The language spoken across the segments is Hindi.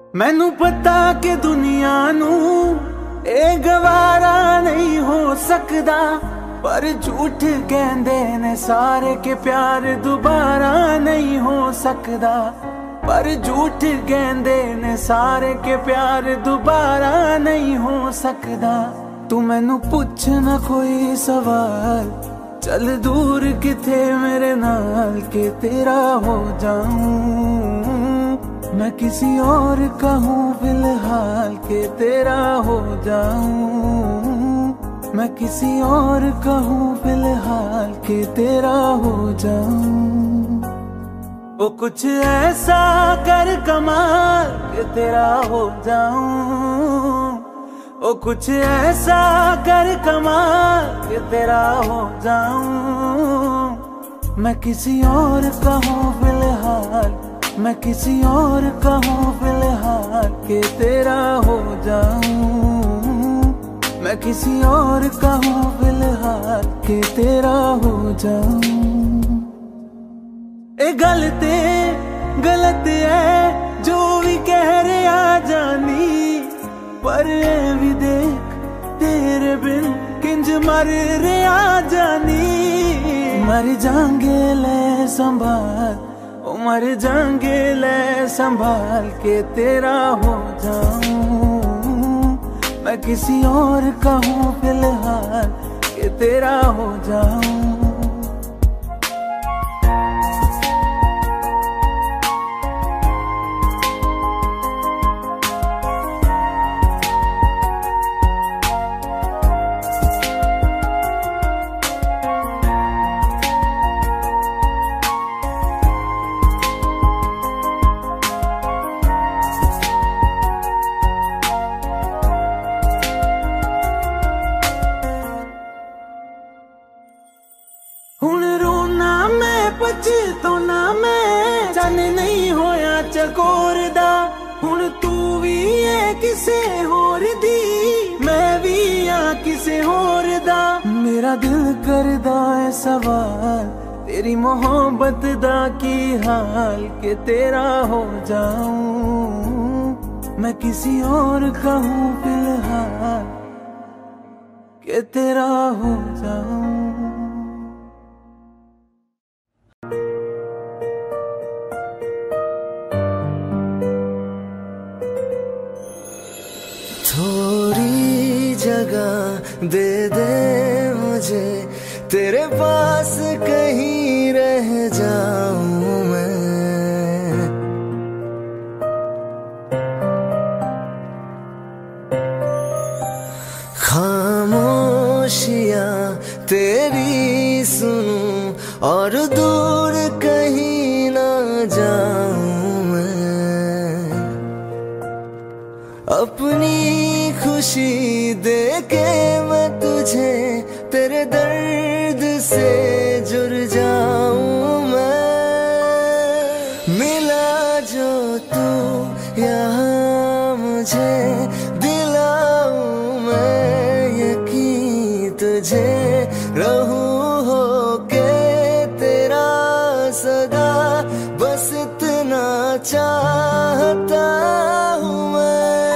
मैनू पता कि दुनिया नू ए गवारा नहीं हो सकदा, पर झूठ कहंदे ने सारे के प्यार दोबारा नहीं हो सकदा। पर झूठ कहंदे ने सारे के प्यार दोबारा नहीं हो सकदा। तू मैनू पुछ ना कोई सवाल, चल दूर किथे मेरे नाल के तेरा हो जाऊं। मैं किसी और का हूँ फिलहाल के तेरा हो जाऊं। मैं किसी और का हूँ फिलहाल के तेरा हो जाऊं। वो कुछ ऐसा कर कमाल के तेरा हो जाऊं। वो कुछ ऐसा कर कमाल के तेरा हो जाऊं। मैं किसी और का हूँ फिलहाल, मैं किसी और का हूँ फिलहाल के तेरा हो जाऊं। मैं किसी और का हूँ फिलहाल के तेरा हो जाऊं। ए गलत है जो भी कह रहे आ जानी, पर भी देख तेरे बिन किंज मर रहे आ जानी। मर जाएंगे ले संभाल, मर जाएंगे ले संभाल के तेरा हो जाऊं। मैं किसी और का हूँ फिलहाल के तेरा हो जाऊं। हुण रोना मैं पछताना मैं, जाने नहीं होया चकोर दा। हुण तू भी है किसे होर दी, मैं भी आ किसे होर दा। मेरा दिल करदा है सवाल, तेरी मोहब्बत दा की हाल के तेरा हो जाऊं। मैं किसी और का हूँ फिलहाल के तेरा हो जाऊं। थोड़ी जगह दे दे मुझे, तेरे पास कहीं रह जाऊं मैं। खामोशियां तेरी सुनूं और दूर कहीं ना जाऊं मैं। अपनी खुशी देके मैं तुझे तेरे दर्द से जुड़ जाऊं मैं। मिला जो तू यहाँ मुझे दिलाऊं मैं यकीन तुझे। रहूं होके तेरा सदा, बस इतना चाहता हूँ मैं।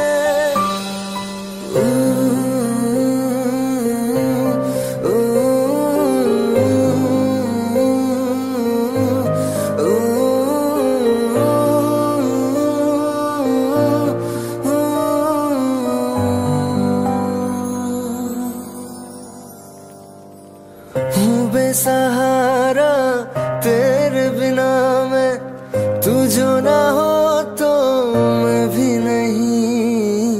हूँ बेसहारा तेरे बिना मैं, तू जो ना हो तो मैं भी नहीं।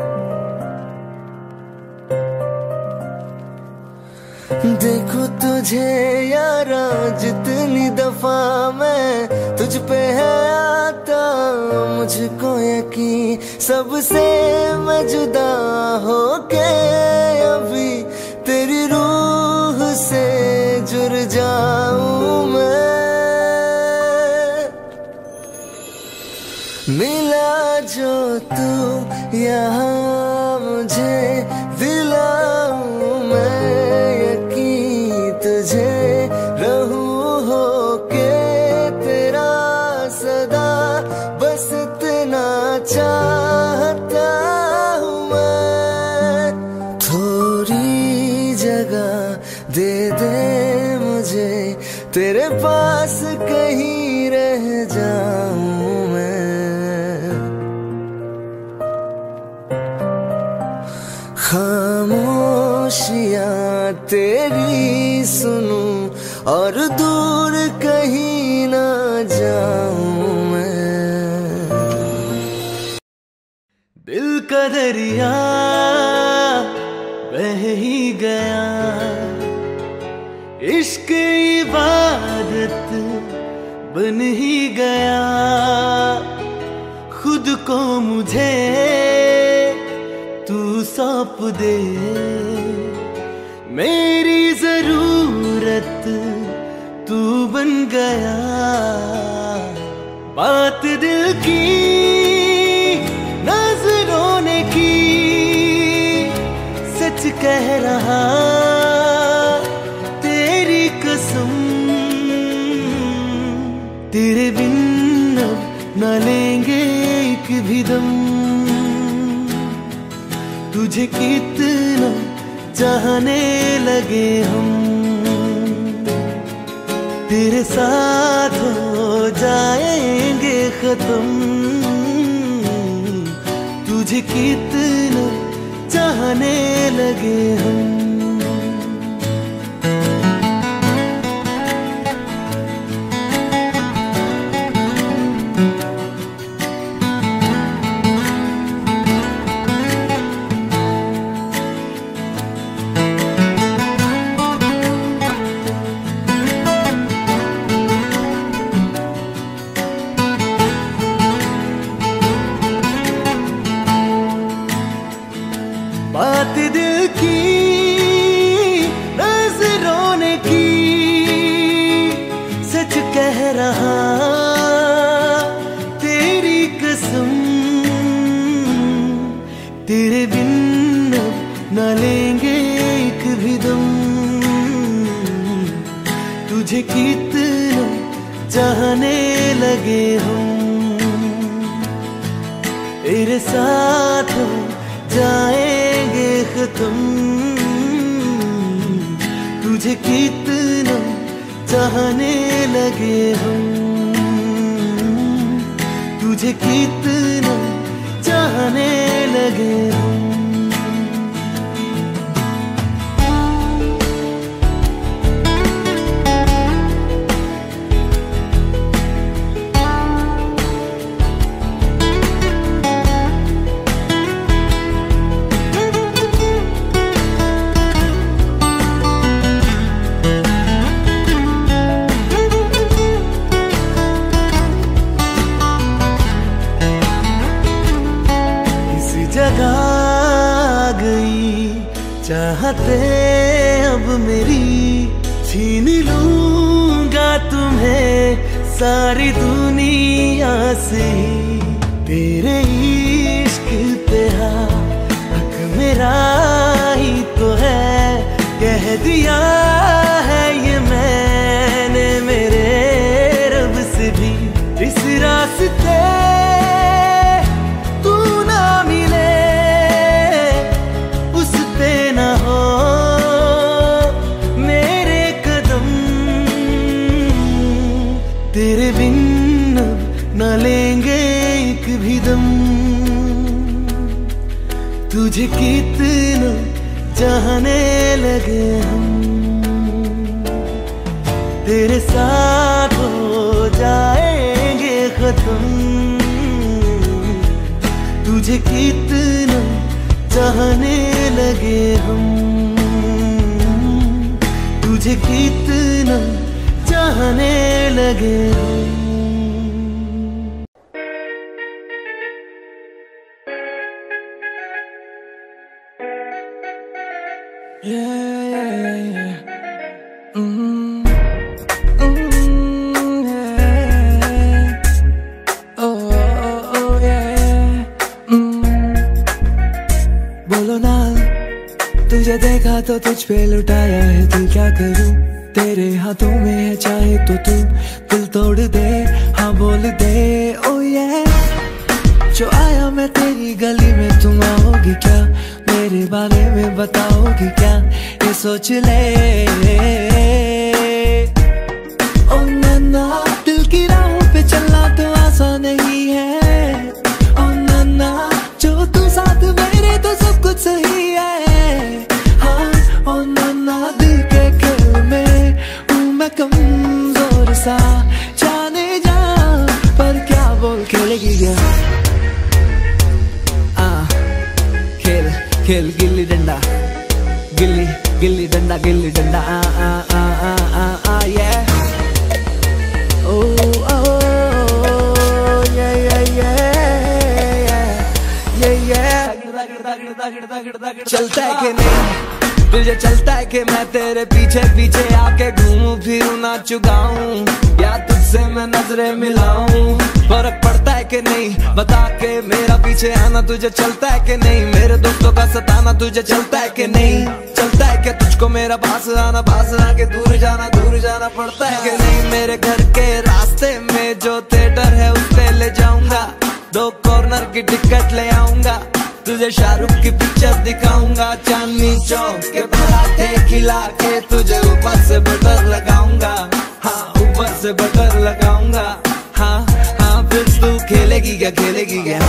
देखो तुझे यारा जितनी दफा मैं तुझ पे है आता, मुझको यकीन सबसे मैं जुदा होके अभी तेरी रूह से जुड़ जाऊं मैं। मिला जो तू यहाँ मुझे दिलाऊं मैं यकीन तुझे। रहूं होके तेरा सदा, बस इतना चाह मुझे, तेरे पास कहीं रह जाऊं मैं। खामोशियां तेरी सुनूं और दूर कहीं ना जाऊं मैं। दिल का दरिया बह ही गया, इश्क इबादत बन ही गया। खुद को मुझे तू सौंप दे, मेरी जरूरत तू बन गया। बात दिल की नजरों ने की, सच कह रहा तेरी कसम। तेरे बिन अब न लेंगे एक भी दम, तुझे कितना चाहने लगे हम। तेरे साथ हो जाएंगे खत्म, तुझे कितना चाहने लगे हम। बात दिल की नजरों ने की, सच कह रहा तेरी कसम। तेरे बिन अब न लेंगे एक भी दम, तुझे कितना चाहने लगे हम। तेरे साथ जाएंगे खत्म, तुझे कितना चाहने लगे हम। तुझे कितना चाहने लगे हम। जगा गई चाहते अब मेरी, छीन लूंगा तुम्हें सारी दुनिया से। तेरे इश्क पे हक मेरा ही तो है, कह दिया है ये मैंने मेरे रब से भी। इस रास्ते तेरे बिन अब न लेंगे एक भी दम, तुझे कितना चाहने लगे हम। तेरे साथ हो जाएंगे खत्म, तुझे कितना चाहने लगे हम। तुझे कितना चाहने लगे हम। बोलो ना, तुझे देखा तो तुझ पे लुटाया है दिल, क्या करूं तेरे हाथों में है, चाहे तो तू दिल तोड़ दे, हाँ बोल दे ओ ये। जो आया मैं तेरी गली में तुम आओगी क्या, मेरे बारे में बताओगी क्या, के सोच ले। ओ नन्ना दिल की राहों पे चलना तो आसान नहीं है। ओ नन्ना जो तू साथ मेरे तो सब कुछ सही है। हाँ ओ नन्ना दिल के खेल में हूँ मैं कमजोर सा, जाने जा पर क्या बोल खेलेगी क्या। खेल खेल गिल्ली डंडा, गिल्ली गिल्ली डंडा, गिल्ली डंडा yeah। चलता है कि नहीं तुझे, चलता है कि मैं तेरे पीछे पीछे आके घूमूं फिरूं नाचूं गाऊं, या तुझसे मैं नजरें मिलाऊं। फर्क पड़ता है कि नहीं बता के मेरा पीछे आना तुझे चलता है कि नहीं। मेरे दोस्तों का सताना तुझे चलता है कि नहीं। चलता है कि तुझको मेरा पास आके दूर जाना पड़ता है कि नहीं। मेरे घर के रास्ते में जो थिएटर है उस पे ले जाऊंगा, 2 कॉर्नर की टिकट ले आऊंगा, तुझे शाहरुख की पिक्चर दिखाऊंगा, चांदनी चौक के पराठे खिला के तुझे ऊपर से बटर लगाऊंगा। हाँ ऊपर से बटर लगाऊंगा। हाँ हाँ फिर तू खेलेगी क्या, खेलेगी क्या।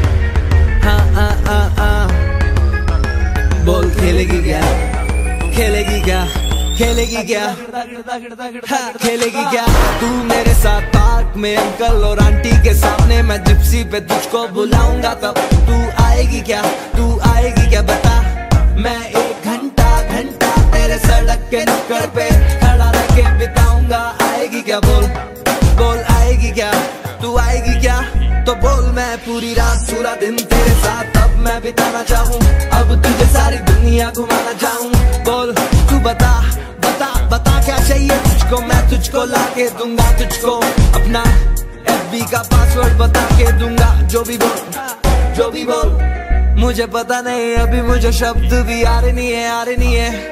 हाँ बोल खेलेगी क्या, खेलेगी क्या, खेलेगी क्या। हाँ खेलेगी क्या। तू मेरे साथ पार्क में अंकल और आंटी के सामने, मैं जिप्सी पे तुझको बुलाऊंगा, तब तू आएगी क्या, तू आएगी क्या बता। मैं 1 घंटा तेरे सड़क के नुक्कड़ पे खड़ा रह के बिताऊंगा, आएगी क्या बोल, बोल आएगी क्या, तू आएगी क्या। तो बोल मैं पूरी रात पूरा दिन तेरे साथ अब मैं बिताना चाहूँ, अब तुझे सारी दुनिया घुमाना चाहूँ। बोल तू बता बता बता क्या चाहिए तुझको, मैं तुझको लाके दूंगा, तुझको अपना FB का पासवर्ड बता के दूंगा। जो भी बोल मुझे पता नहीं, अभी मुझे शब्द भी आ रहे नहीं है।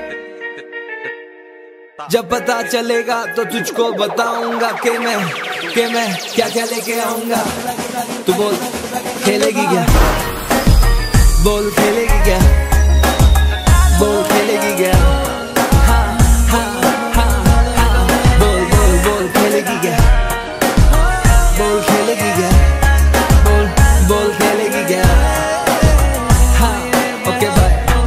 जब पता चलेगा तो तुझको बताऊंगा कि मैं क्या क्या लेके आऊंगा। तू बोल खेलेगी क्या, बोल खेलेगी क्या, बोल खेलेगी क्या। हाँ हाँ हाँ हाँ बोल बोल बोल खेलेगी क्या, बोल खेलेगी क्या, बोल बोल खेलेगी क्या। हाँ ओके बाय।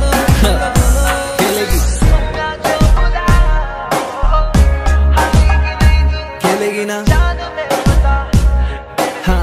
खेलेगी ना। हाँ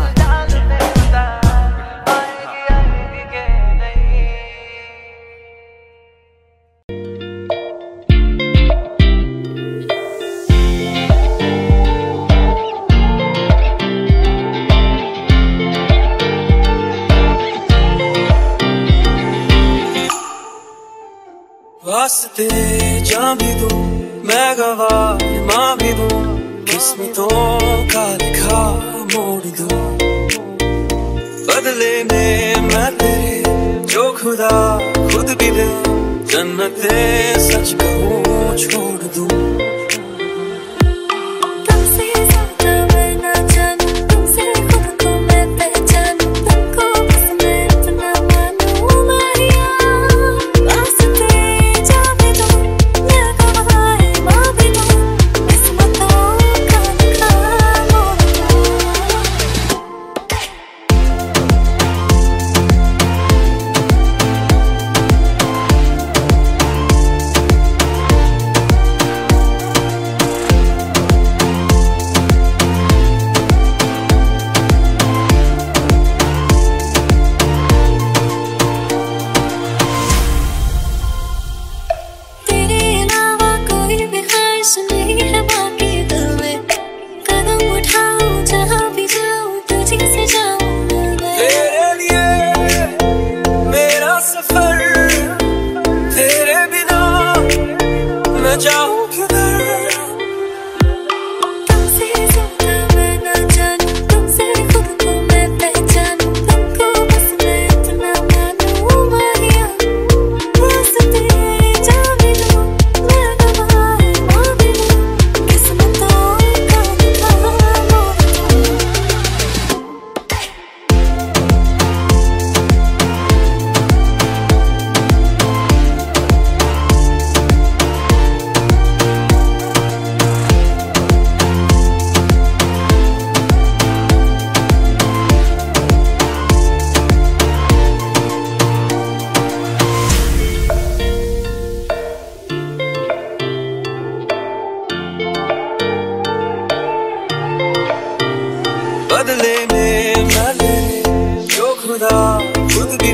वास्ते जान भी दूं मैं गवाह माँ भी दूं, किस्मतों का लिखा मोड़ दूं, बदले में मैं तेरे जो खुदा खुद भी दे, जन्नते सच कहूँ छोड़ दूं।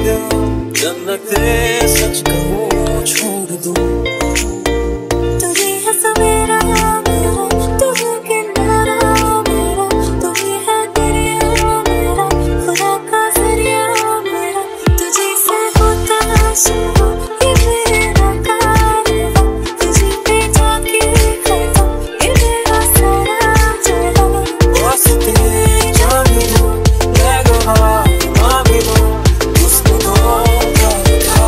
गया जन्नते सच कहूँ छोड़ दूँ। तू ही है सवेरा मेरा, तू है किनारा मेरा, तू ही है दरिया मेरा, खुदा का जरिया मेरा। तुझे से होता शुरू ये मेरा कारवां, तुझे पे जाके खत्म ये मेरा सारा जहां। वास्ते जान भी दूँ मैं गवाह माँ भी दूँ, उसको धोखा खा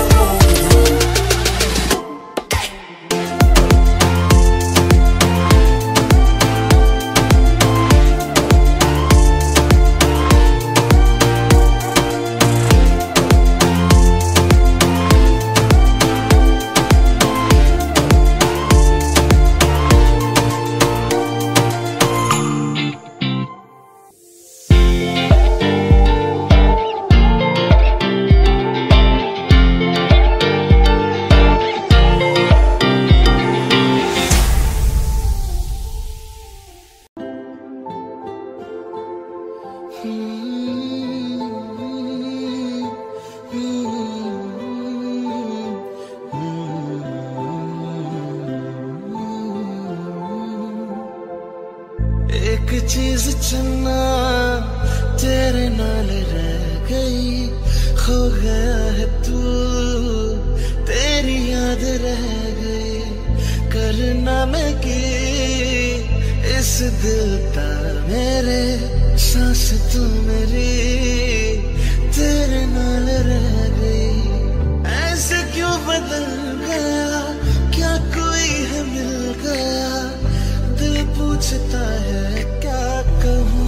एक चीज चुनना तेरे नाल रह गई, खो गया है तू तेरी याद रह गई। करना मैं की इस दिल दा मेरे सांस तू मेरी तेरे नाल रह गई। ऐसे क्यों बदल गया, क्या कोई है मिल गया, दिल पूछता है क्या कहूँ।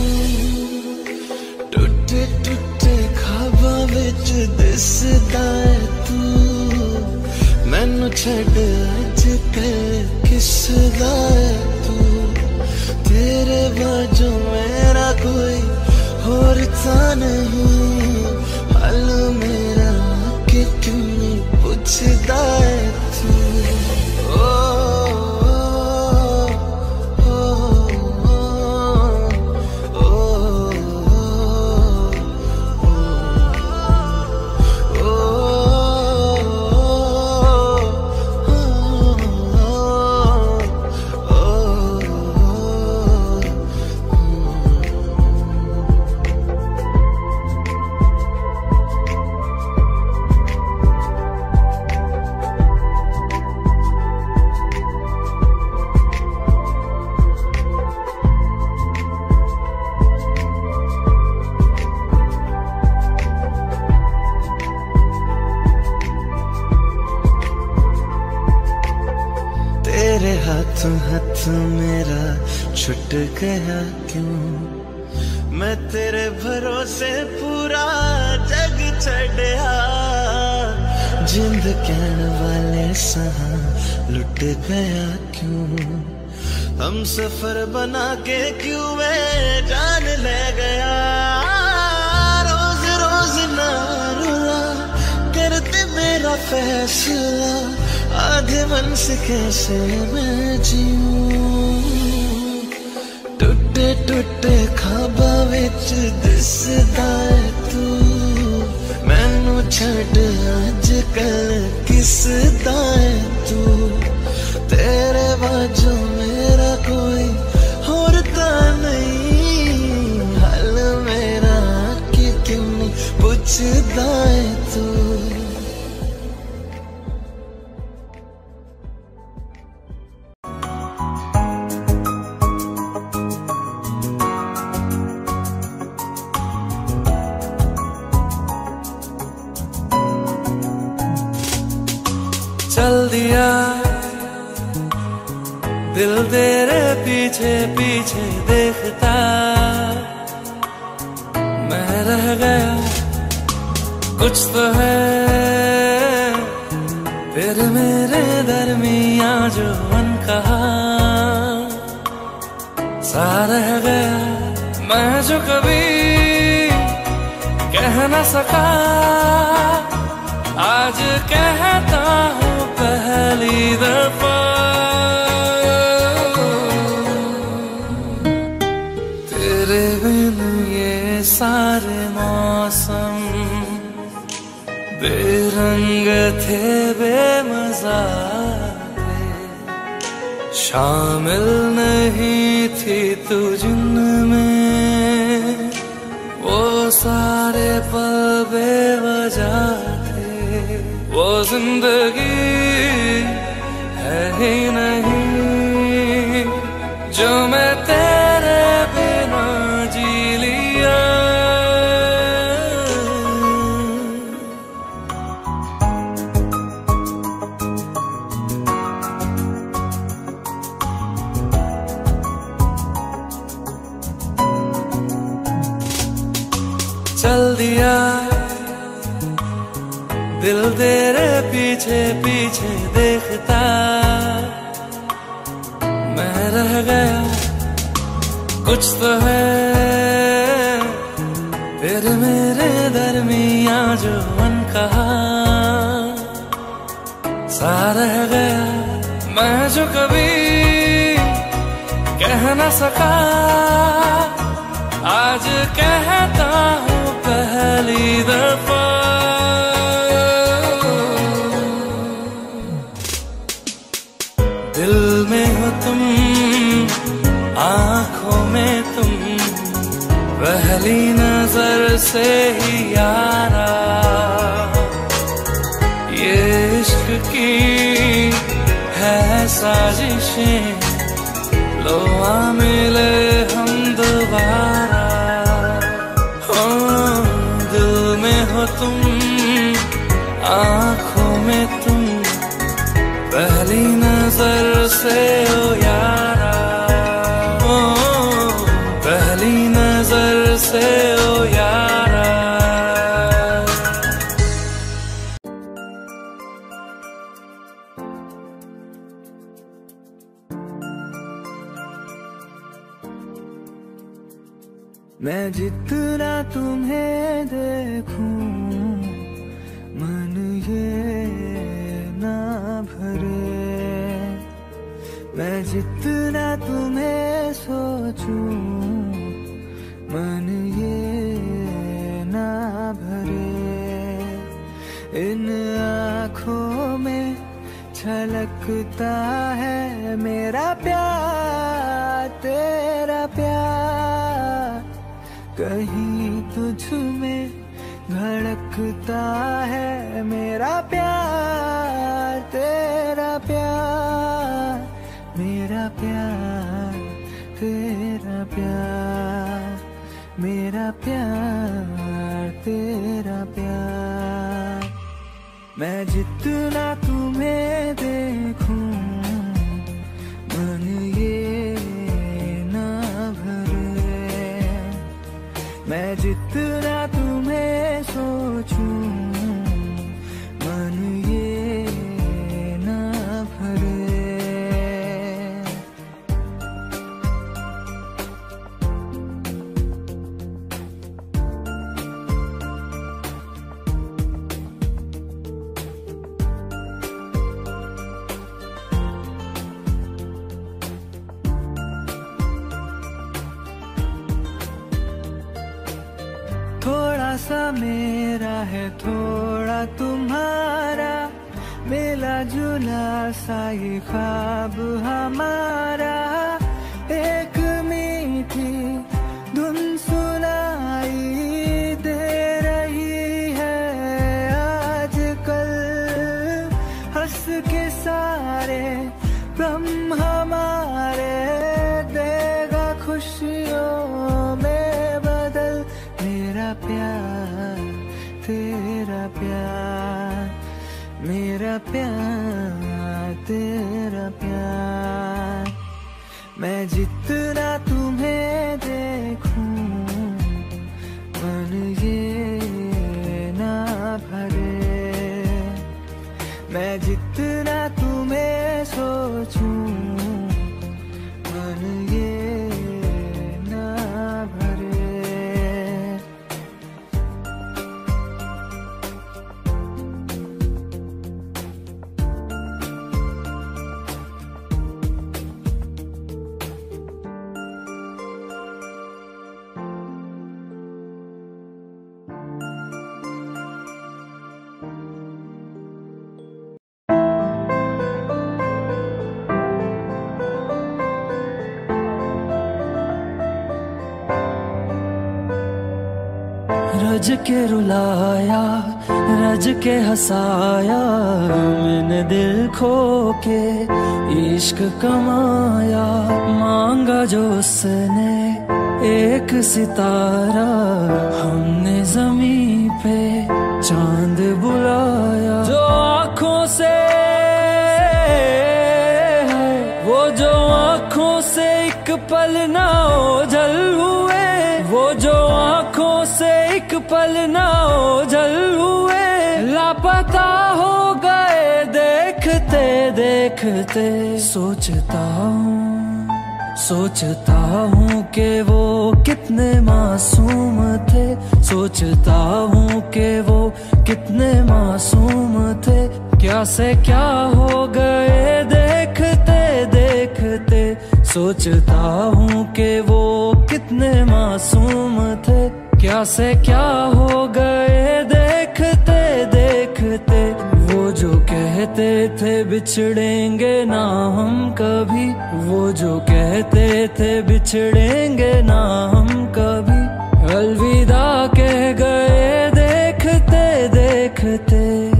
टूटे टूटे ख्वाबां विच दिसदा है तू, मैनू छड्ड अज कल किसदा है तू। तेरे बाजू मेरा कोई होर तां नहीं, हाल मेरा कि क्यों नहीं पुछदा है तू। तेरे हाथों हाथ मेरा छुट गया क्यों, मैं तेरे भरोसे पूरा जग छड़या। जिंद कहन वाले सहा लुट गया क्यों, हम सफर बना के क्यों मैं जान ले गया। रोज रोज ना रुला करते मेरा फैसला, आधे मन से कैसे मैं जीऊं। टूटे टूटे ख्वाबां विच दिसदा है तू, मैनू छड्ड अज कल किसदा है तू। तेरे बाजू मेरा कोई होर तां नहीं, हाल मेरा कि क्यों नहीं पुछदा है तू। चल दिया दिल तेरे पीछे पीछे देखता, मैं रह गया कुछ तो है फिर मेरे दरमियां जो अनकहा सा रह गया। मैं जो कभी कह न सका आज कहता हूँ पहली दफा। तेरे बिन ये सारे मौसम रंग थे बेमज़ा थे, शामिल नहीं थी तू जिनमें, वो सारे पल बेवजह थे। वो जिंदगी है ही नहीं जो मैं तेरे बिना जी लिया। चल दिया दिल तेरे पीछे पीछे देखता, मैं रह गया कुछ तो है फिर मेरे दरमियां जो अनकहा सा रह गया। मैं जो कभी कह न सका आज कहता हूँ पहली दफा। दिल में हो तुम, आंखों में तुम, पहली नजर से ही यारा। ये इश्क की है साजिशें, लो आ मिले हम दोबारा। हो दिल में हो तुम, आंखों में तुम, पहली नजर से ओ यारा। ओ पहली नजर से ओ यारा। मैं जितना तुम्हें देखूं मन ये ना भरे, मैं जितना तुम्हें सोचूं मन ये ना भरे। इन आँखों में छलकता है मेरा प्यार तेरा प्यार, कहीं तुझ में धड़कता है मेरा प्यार तेरा प्यार, मेरा प्यार तेरा प्यार, मेरा प्यार तेरा प्यार। मैं जितना तुम्हें देखूं मन ये ना भरे, मैं जितना तुम्हें सोचूं मन ये ना भरे। थोड़ा सा मेरा है थोड़ा तुम्हारा, मिला जुला सा ये ख्वाब हमारा। एक मीठी धुन सुनाई दे रही है आजकल, हंस के सारे गम हमारे देगा खुशियों में बदल। मेरा प्यार तेरा प्यार, मेरा प्यार तेरा प्यार। मैं जितना तुम्हें देखूं मन ये ना भरे, मैं जितना तुम्हें सोचूं मन ये ना भरे। रज के रुलाया, रज के हंसाया, मैंने दिल खो के इश्क कमाया। मांगा जो उसने एक सितारा, हमने जमीन पे चांद बुलाया। जो आँखों से वो जो आँखों से एक पल ना ओझल हुए, वो जो आँखों से एक पल ना ओझल हुए, लापता हो गए देखते देखते। सोचता हूँ कि वो कितने मासूम थे, सोचता हूँ कि वो कितने मासूम थे। क्या से क्या हो गए देखते देखते। सोचता हूँ कि वो कितने मासूम थे, क्या से क्या हो गए देखते देखते। वो जो कहते थे बिछड़ेंगे ना हम कभी, वो जो कहते थे बिछड़ेंगे ना हम कभी, अलविदा कह गए देखते देखते।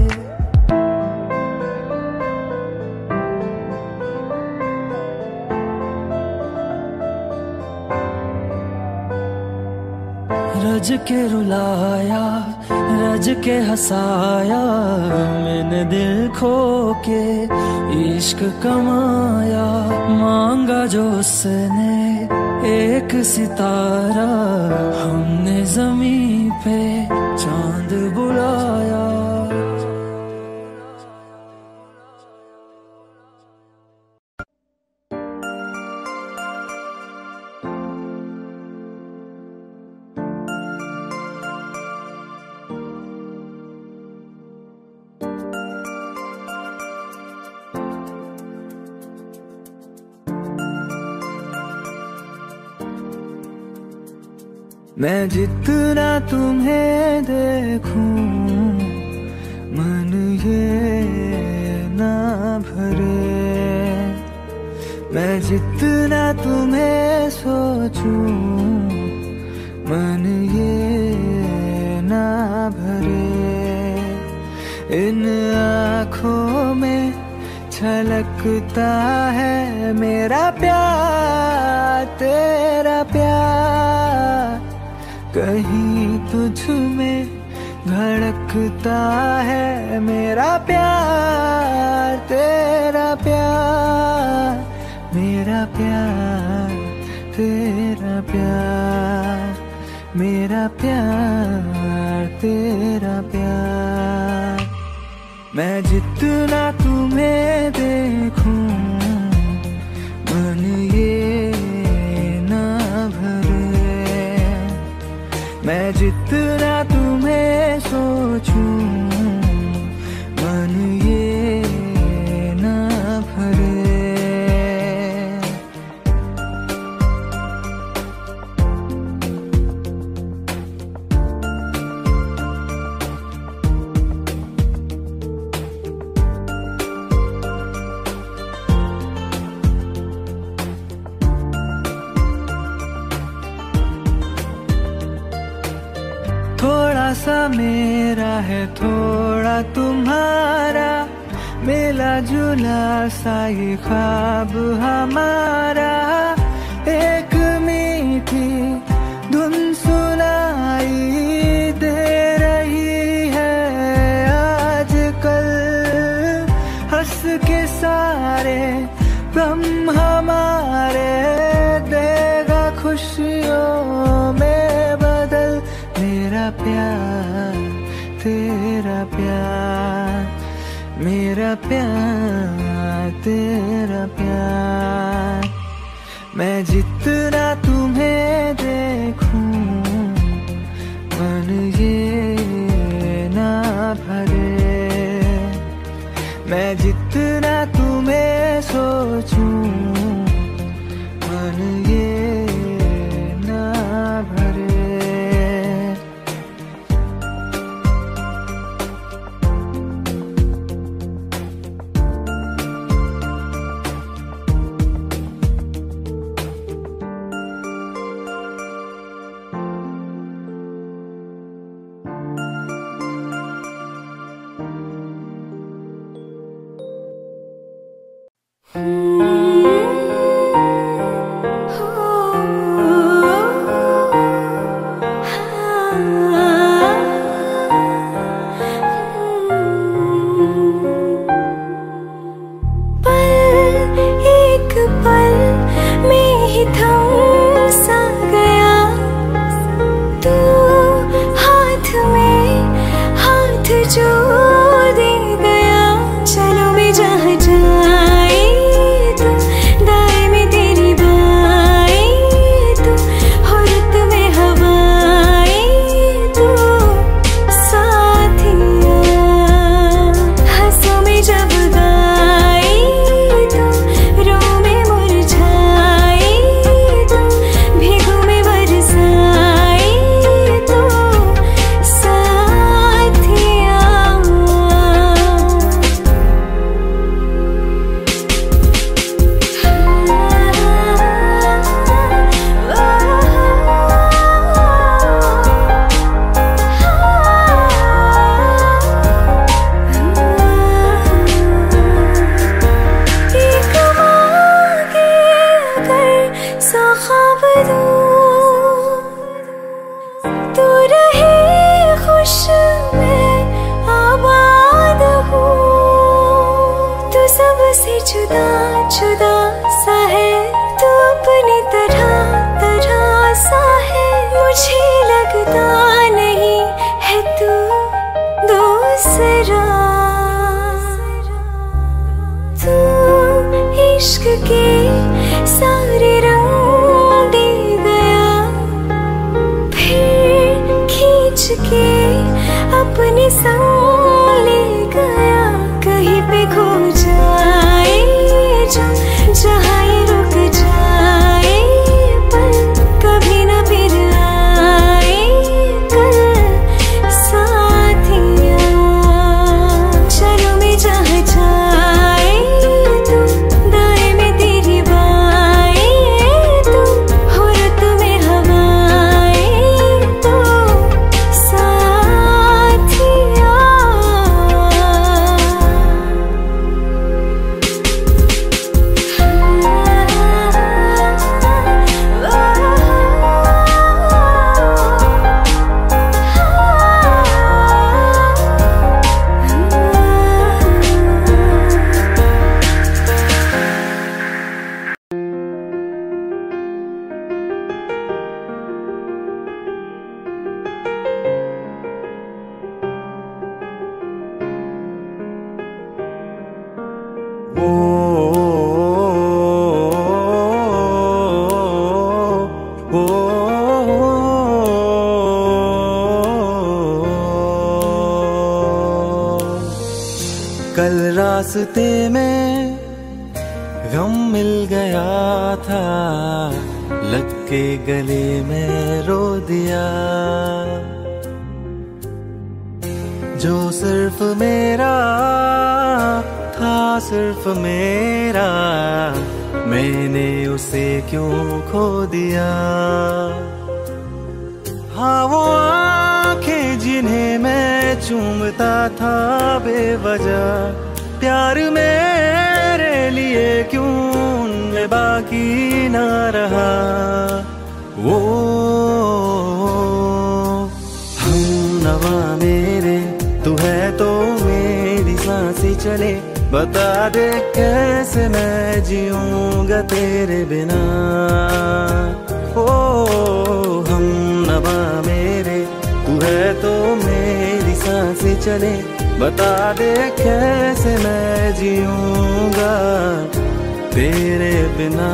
रज के रुलाया, रज के हंसाया, मैंने दिल खो के इश्क कमाया। मांगा जो उसने एक सितारा, हमने जमीन पे चांद बुलाया। मैं जितना तुम्हें देखूं, मन ये ना भरे। मैं जितना तुम्हें सोचूं, मन ये ना भरे। इन आँखों में छलकता है मेरा प्यार, तेरा प्यार। कहीं तुझ में धड़कता है मेरा प्यार, तेरा प्यार। मेरा प्यार, तेरा प्यार, मेरा प्यार, तेरा प्यार। मैं जितना तुम्हें देखूं, मन ये ना भरे। मैं जितना तुम्हें सोचूं, मन ये ना भरे। थोड़ा सा मेरा है थोड़ा तुम्हारा, मिला जुला सा ये ख्वाब हमारा। एक मीठी धुन सुनाई दे रही है आजकल, हंस के सारे गम हमारे देगा खुशियों में बदल। मेरा प्यार, तेरा प्यार, मेरा प्यार, तेरा प्यार। मैं जितना तुम्हें देखूं, मन ये ना भरे। मैं जितना तुम्हें सोचूं, मन ये ना भरे। दूं, तू रहे खुश मैं आबाद हूँ। तू सबसे जुदा जुदा सा है, तू अपनी तरह तरह सा है। मुझे लगता नहीं है तू दूसरा। तू इश्क के सारे रंग दे गया, फिर खींच के अपने संग ले गया। कहीं पे खो जाए जो जहाँ ये रुक जाए, पर कभी न फिर आए कल साथिया। चलो मैं जहाँ जाए तू, दाएं में तेरी बाएं तू, हो रुत में हवाएं तू साथिया। कल रास्ते में गम मिल गया था, लग के गले में रो दिया। जो सिर्फ मेरा था, सिर्फ मेरा, मैंने उसे क्यों खो दिया। हाँ वो आंखें जिन्हें मैं चूमता था बेवजह, प्यार मेरे लिए क्यों उनमें बाकी ना रहा। वो हम नवा मेरे, तू है तो मेरी सांसें चले। बता दे कैसे मैं जीऊंगा तेरे बिना। ओ हम नवा मेरे, तू है तो मेरी सांसें चले। बता दे कैसे मैं जीऊंगा तेरे बिना।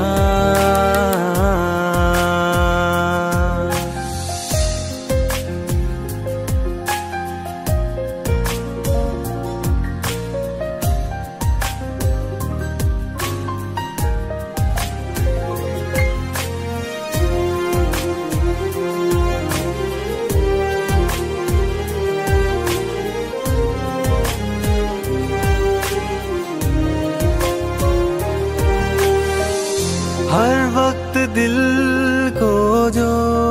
हर वक्त दिल को जो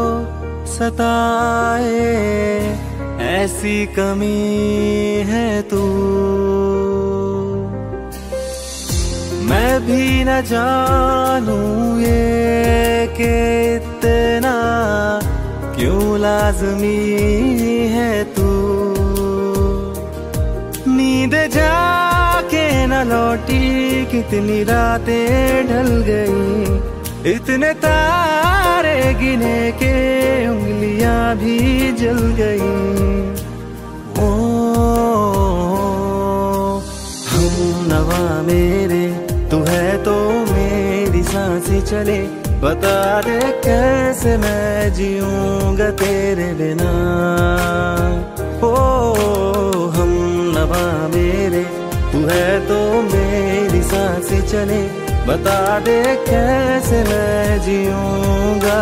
सताए, ऐसी कमी है तू। मैं भी न जानूं ये कि इतना क्यों लाज़मी है तू। नींद जाके न लौटी, कितनी रातें ढल गई। इतने तारे गिने के उंगलियां भी जल गई। ओ हम नवा मेरे, तू है तो मेरी सांसें चले। बता दे कैसे मैं जीऊंगा तेरे बिना। ओ हम नवा मेरे, तू है तो मेरी सांसें चले। बता दे कैसे मैं जीऊंगा।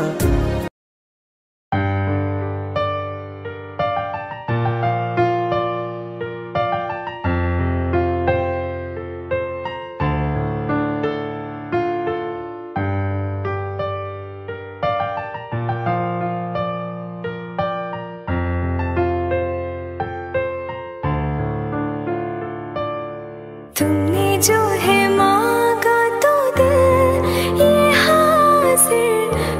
तुमने जो है मांगा तो दिल ये हाजिर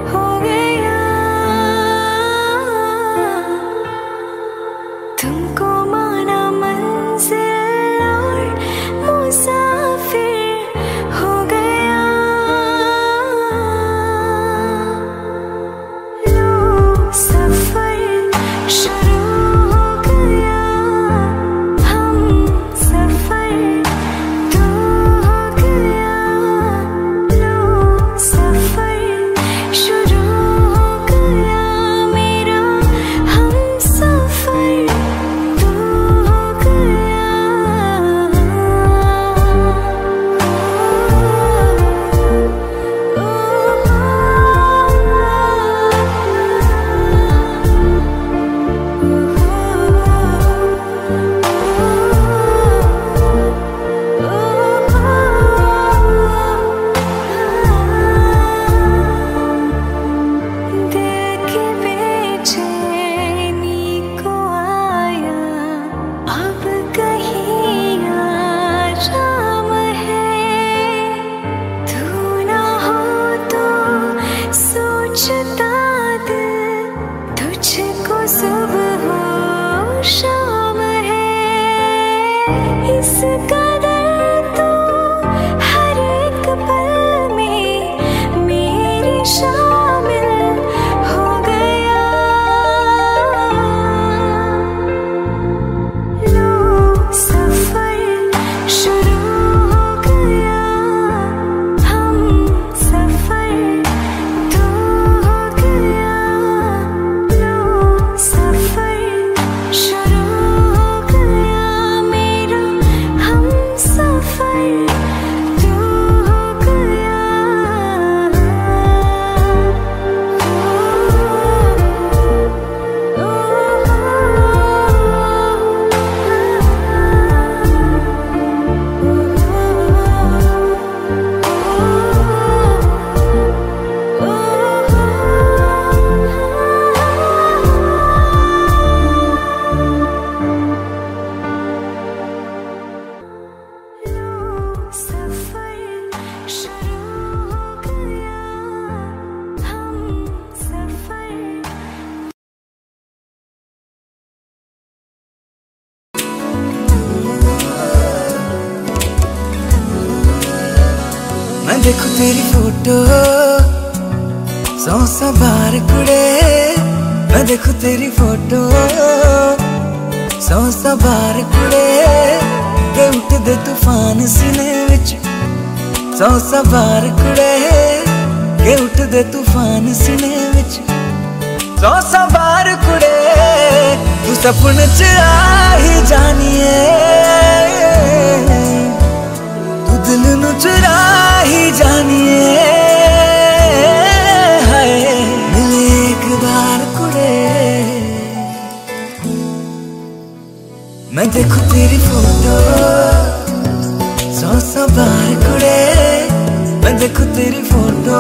तेरी फोटो 100 बार कुड़े, मैं देखूं तेरी फोटो 100 बार कुड़े, के उठ दे तूफान सीने विच 100 बार कुड़े, के उठ दे तूफान सीने विच 100 बार कुड़े, तू सपने च आ ही जानिए, तू दिल नू चुरा ही जानिए, हाय मिले एक बार कुड़े, मैं देखूं तेरी फोटो 100 बार कुड़े, मैं देखूं तेरी फोटो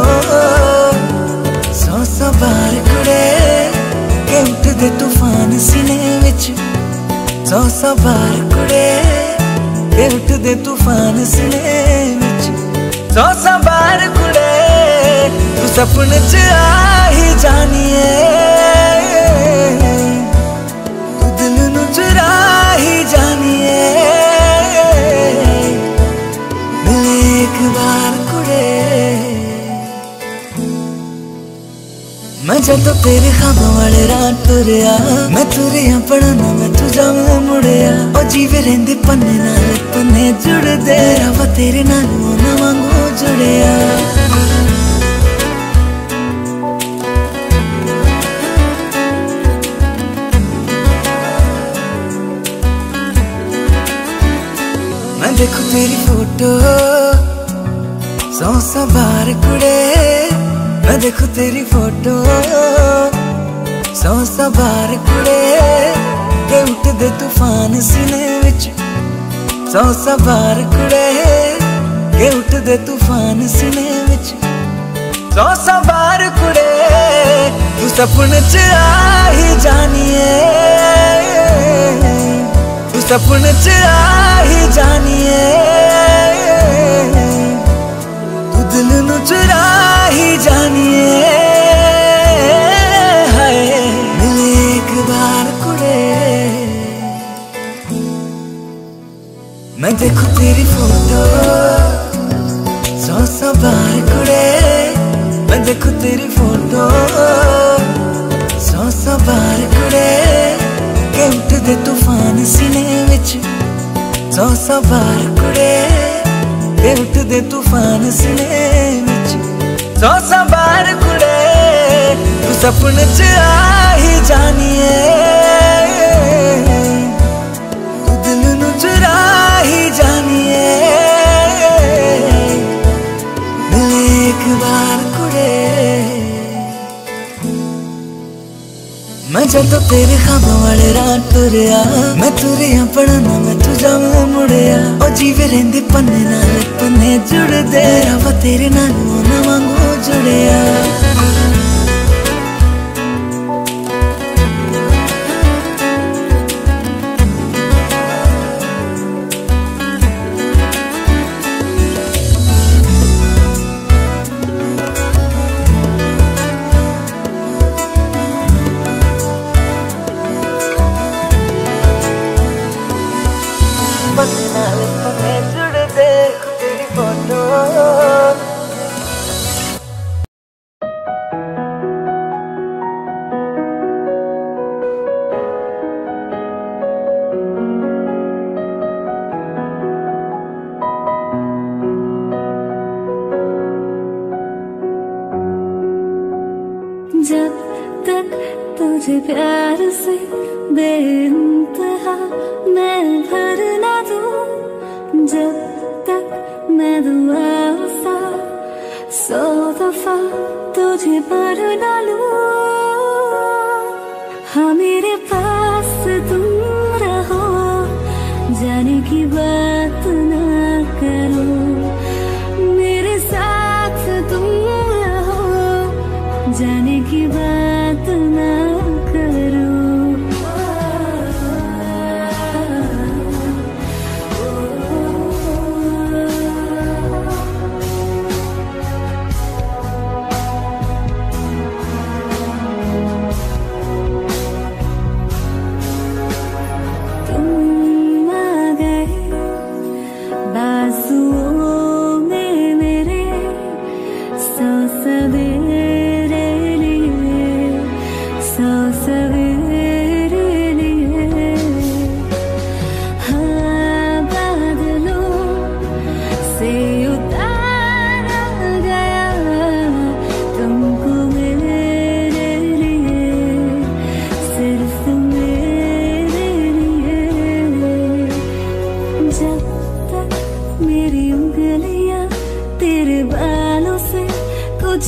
100 बार कुड़े, के उठ दे तूफान सीने विच 100 बार कुड़े, के उठ दे तूफान सीने विच 100 बार कुड़े, तू सपने च आ ही जानिए, तू दिल नू चुरा ही जानिए, मिले एक बार कुड़े, मैं जदों तेरे ख्वाबों वाले राह तुरिया, मैं तुरिया पढ़ना मैं तू जाऊं मुड़िया, ओ जीवे रहिंदे पन्ने नाल पन्ने जुड़दे, रवा तेरे नाल ना वांगू जुड़िया, मैं देखूं तेरी फोटो 100 बार कुड़े, मैं देखूं तेरी फोटो 100 बार कुड़े, के उठ दे तूफान सीने विच 100 बार कुड़े, के उठ दे तूफान सीने विच 100 बार कुड़े, तू सपने च आ ही जानिए, तू सपने च आ ही जानिए, तू दिल नू चुरा ही जानिए, हाय मिले एक बार कुड़े, मैं देखूं तेरी फोटो 100 बार कुड़े, मैं देखूं तेरी फोटो 100 बार कुड़े, के उठ दे तूफान सीने विच 100 बार कुड़े, के उठ दे तूफान सीने विच 100 बार कुड़े, तू सपने च आ ही जानिए, तू दिल नू चुरा ही जानिए, मिले एक बार कुड़े, मैं जदों तेरे ख्वाबों वाले राह तुरिया, मैं तुरिया पढ़ना मैं तू जाऊं मुड़िया, ओ जीवे रहिंदे पन्ने नाल पन्ने जुड़दे, रवा तेरे नाल ना वांगू जुड़िया, पन्ने नाल पन्ने जुड़दे तेरी फोटो, जब तक तुझे प्यार से बेइंतहा मैं भर ना दूं, जब तक मैं दुआ सा 100 दफा तुझे पर ना लूं, हाँ मेरे पास तुम रहो, जाने की बात ना करो, मेरे साथ तुम रहो, जाने की बात ना करो, तुम आ गए बाजुओं में मेरे,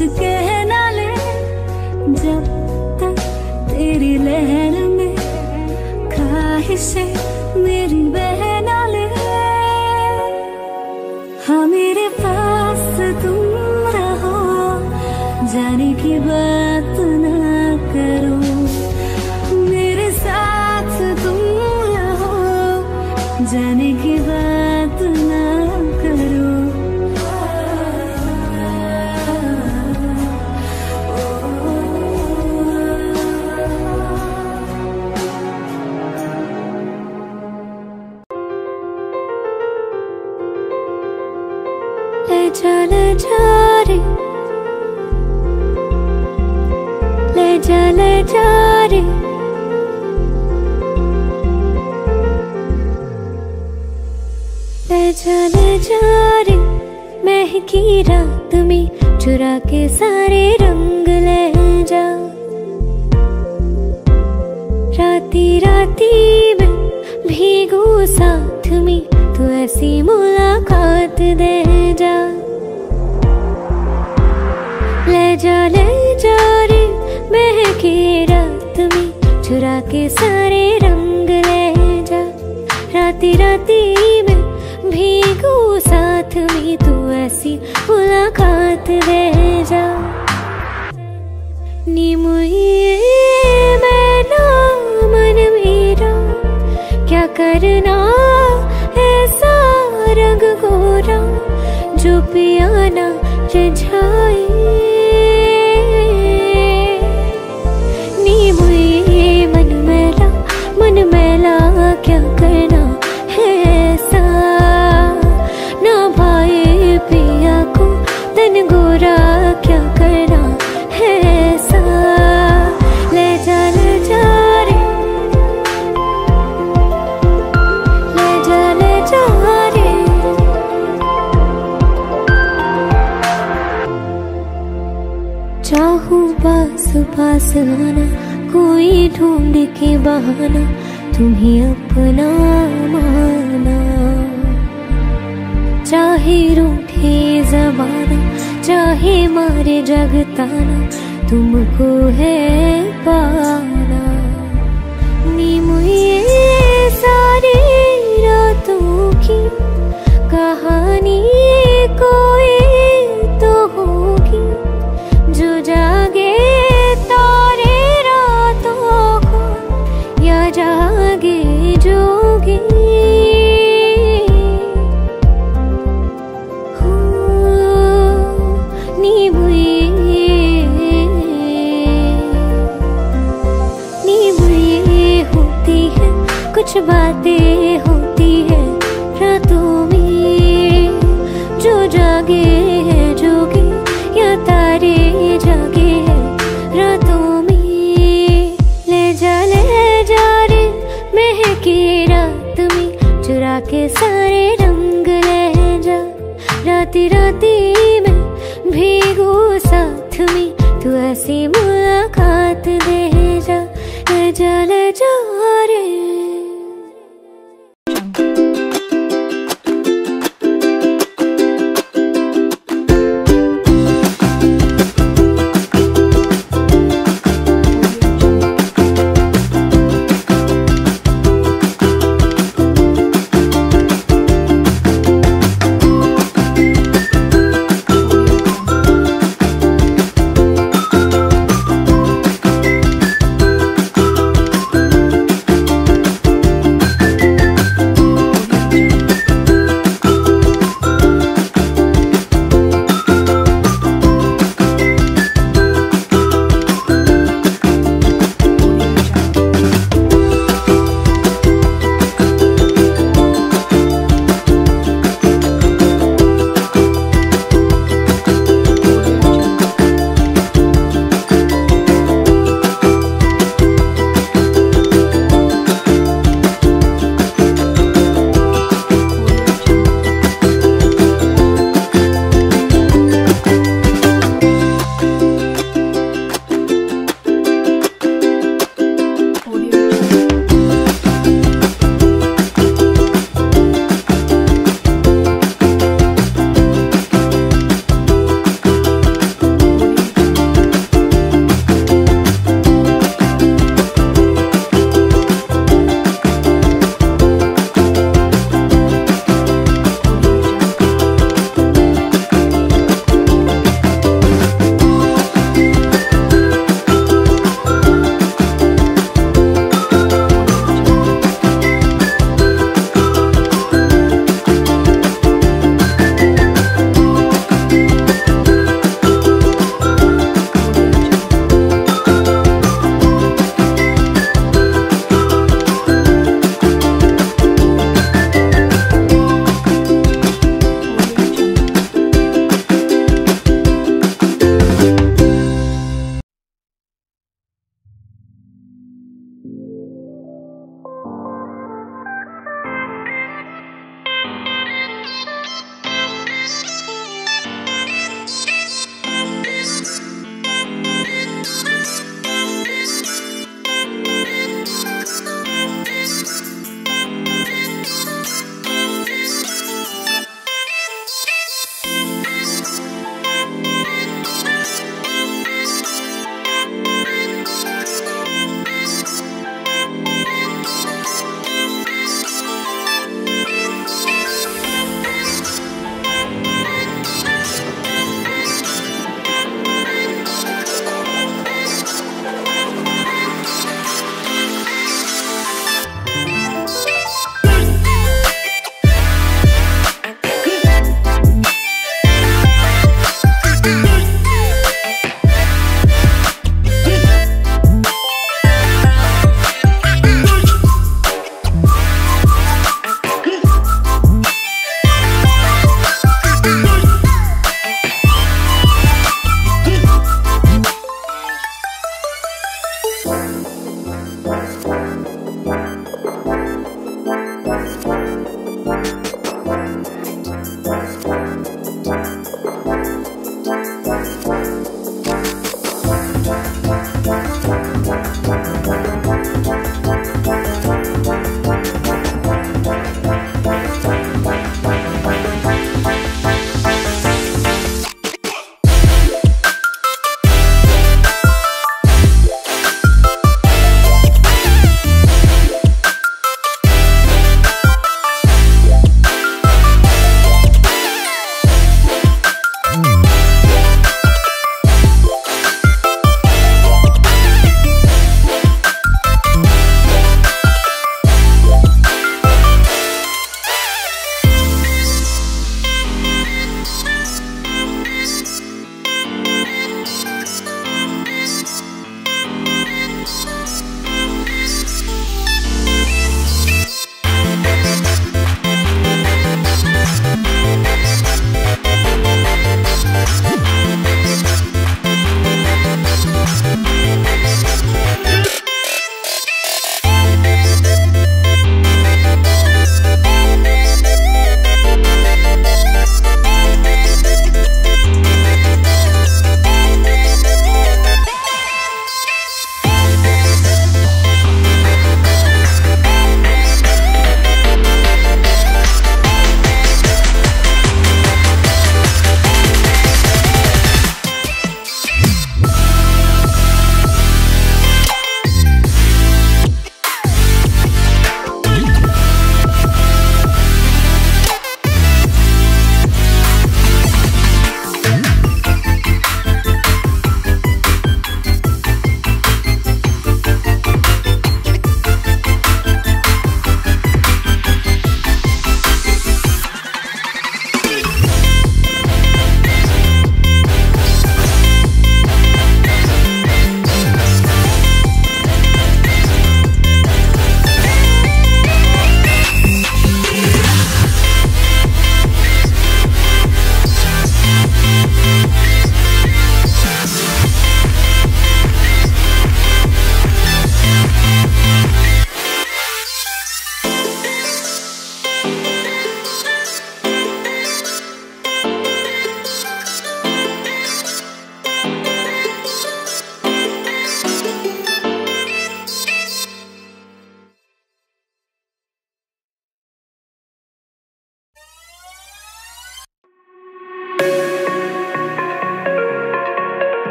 कह ना ले, जब तक तेरी लहर में ख्वाहिशें मेरी बह ना ले। हाँ मेरे पास तुम रहो, जाने की बात ना करो, मेरे साथ तुम रहो, जाने की बात ना करो। ले जा रे, ले जा रे, ले जा रे, महकी रात में चुरा के सारे रंग ले जा। राती राती में भीगू साथ में, तू ऐसी मुलाकात दे जा। ले जा रे, महकी रात में चुरा के सारे रंग ले जा। राती राती में भीगू साथ में, तू ऐसी मुलाकात दे जा। नी मुझे मैना मन मेरा, क्या करना ऐसा रंग गोरा, जो पियाना रिझाए। नी मुझे मन मैला क्या करना है ऐसा, ना भाई पिया को तन गोरा क्या करना है ऐसा। ले जा रे, ले जा रे, चाहूं पास आना, कोई ढूंढ के बहाना, तुम्हें अपना माना। चाहे रूठे ज़माना, चाहे मारे जगताना, तुमको है पाना। नी मुझे सारी रातों की कहानी कोई तो होगी, जो जागे तारे रातों को, या जागे जोगी। नी बुरी होती है, कुछ बातें होती है रातों में, जो जागे है जोगी, या तारे जागे है रातों में। ले जा रे, महकी रात में चुरा के सारे रंग ले जा। राती राती में भीगू साथ में, तू ऐसी मुलाकात दे जा। ले जा रे। है।